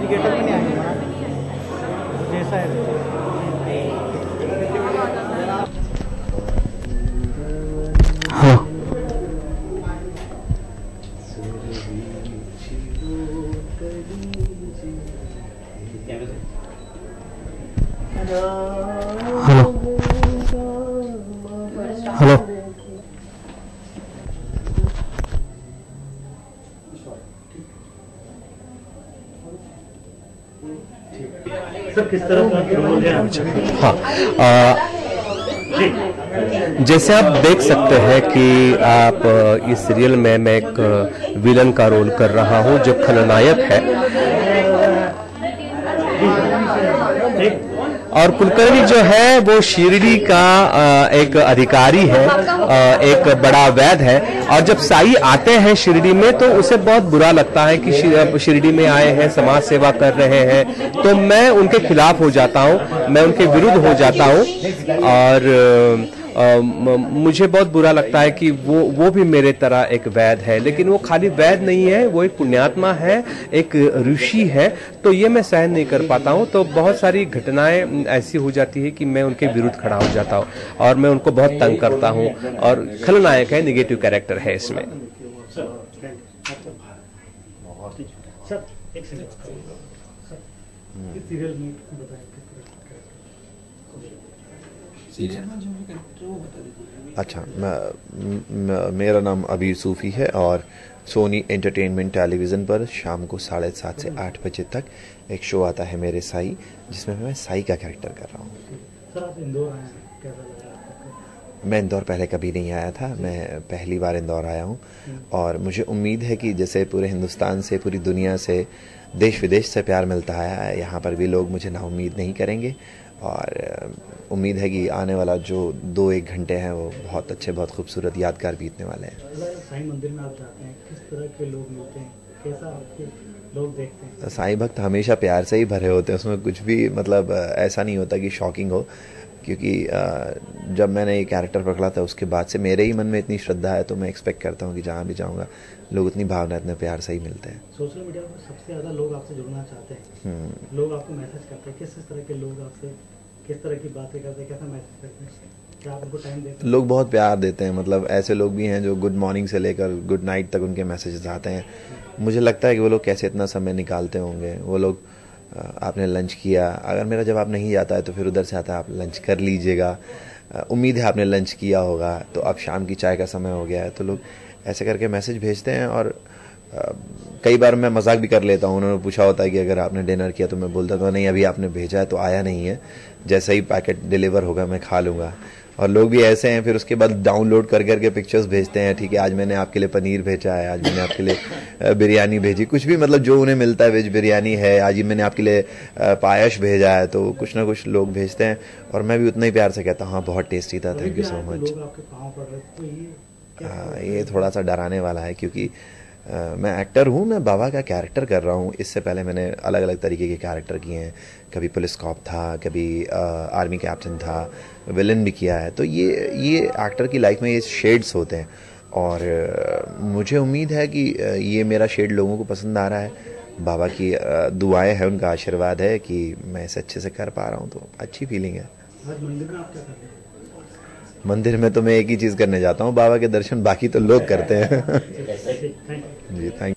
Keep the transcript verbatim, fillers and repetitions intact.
Theatre में नहीं आएंगे ना, जैसा है। हाँ हेलो हेलो सर किस तरह का रोल है? हाँ आ, जैसे आप देख सकते हैं कि आप इस सीरियल में मैं एक विलन का रोल कर रहा हूं जो खलनायक है, और कुलकर्णी जो है वो शिरडी का एक अधिकारी है, एक बड़ा वैद है। और जब साई आते हैं शिरडी में तो उसे बहुत बुरा लगता है कि शिरडी में आए हैं, समाज सेवा कर रहे हैं, तो मैं उनके खिलाफ हो जाता हूं, मैं उनके विरुद्ध हो जाता हूं। और आ, मुझे बहुत बुरा लगता है कि वो वो भी मेरे तरह एक वैद है, लेकिन वो खाली वैद नहीं है, वो एक पुण्यात्मा है, एक ऋषि है, तो ये मैं सहन नहीं कर पाता हूँ। तो बहुत सारी घटनाएं ऐसी हो जाती है कि मैं उनके विरुद्ध खड़ा हो जाता हूँ और मैं उनको बहुत तंग करता हूँ। और खलनायक है, निगेटिव कैरेक्टर है इसमें। अच्छा, मैं, मेरा नाम अबीर सूफी है और सोनी एंटरटेनमेंट टेलीविज़न पर शाम को साढ़े सात से आठ बजे तक एक शो आता है मेरे साई, जिसमें मैं साई का कैरेक्टर कर रहा हूँ। मैं इंदौर पहले कभी नहीं आया था, मैं पहली बार इंदौर आया हूँ और मुझे उम्मीद है कि जैसे पूरे हिंदुस्तान से, पूरी दुनिया से, देश विदेश से प्यार मिलता है, यहाँ पर भी लोग मुझे नाउम्मीद नहीं करेंगे। और उम्मीद है कि आने वाला जो दो एक घंटे हैं वो बहुत अच्छे, बहुत खूबसूरत, यादगार बीतने वाले हैं। साईं मंदिर में आप जाते हैं, किस तरह के लोग मिलते हैं, कैसा आपके लोग देखते हैं? साईं भक्त हमेशा प्यार से ही भरे होते हैं, उसमें कुछ भी मतलब ऐसा नहीं होता कि शॉकिंग हो, क्योंकि जब मैंने ये कैरेक्टर पकड़ा था उसके बाद से मेरे ही मन में इतनी श्रद्धा है, तो मैं एक्सपेक्ट करता हूँ कि जहाँ भी जाऊँगा लोग उतनी भावना, इतने प्यार से ही मिलते हैं। सोशल मीडिया पर सबसे ज़्यादा लोग आपसे जुड़ना चाहते हैं, लोग आपको मैसेज करते हैं, किस किस तरह के लोग आपसे किस तरह की बातें करते हैं, कैसा मैसेज करते हैं, क्या आप उनको टाइम देते हैं? लोग बहुत प्यार देते हैं, मतलब ऐसे लोग भी हैं जो गुड मॉर्निंग से लेकर गुड नाइट तक उनके मैसेजेस आते हैं। मुझे लगता है कि वो लोग कैसे इतना समय निकालते होंगे। वो लोग, आपने लंच किया, अगर मेरा जवाब नहीं जाता है तो फिर उधर से आता है आप लंच कर लीजिएगा, उम्मीद है आपने लंच किया होगा, तो अब शाम की चाय का समय हो गया है, तो लोग ऐसे करके मैसेज भेजते हैं। और कई बार मैं मजाक भी कर लेता हूँ, उन्होंने पूछा होता है कि अगर आपने डिनर किया, तो मैं बोलता था नहीं अभी आपने भेजा है तो आया नहीं है, जैसा ही पैकेट डिलीवर होगा मैं खा लूँगा। और लोग भी ऐसे हैं, फिर उसके बाद डाउनलोड कर करके पिक्चर्स भेजते हैं, ठीक है आज मैंने आपके लिए पनीर भेजा है, आज मैंने आपके लिए बिरयानी भेजी, कुछ भी मतलब जो उन्हें मिलता है, वेज बिरयानी है, आज ही मैंने आपके लिए पायश भेजा है, तो कुछ ना कुछ लोग भेजते हैं और मैं भी उतना ही प्यार से कहता हूँ हाँ बहुत टेस्टी था, थैंक यू सो मच। हाँ, ये थोड़ा सा डराने वाला है क्योंकि Uh, मैं एक्टर हूँ, मैं बाबा का कैरेक्टर कर रहा हूँ। इससे पहले मैंने अलग अलग तरीके के कैरेक्टर किए हैं, कभी पुलिस कॉप था, कभी uh, आर्मी कैप्टन था, विलन भी किया है। तो ये ये एक्टर की लाइफ में ये शेड्स होते हैं और uh, मुझे उम्मीद है कि uh, ये मेरा शेड लोगों को पसंद आ रहा है। बाबा की uh, दुआएं हैं, उनका आशीर्वाद है कि मैं इसे अच्छे से कर पा रहा हूँ, तो अच्छी फीलिंग है। मंदिर में आप क्या करते हैं? मंदिर में तो मैं एक ही चीज़ करने जाता हूँ, बाबा के दर्शन, बाकी तो लोग करते हैं। जी थैंक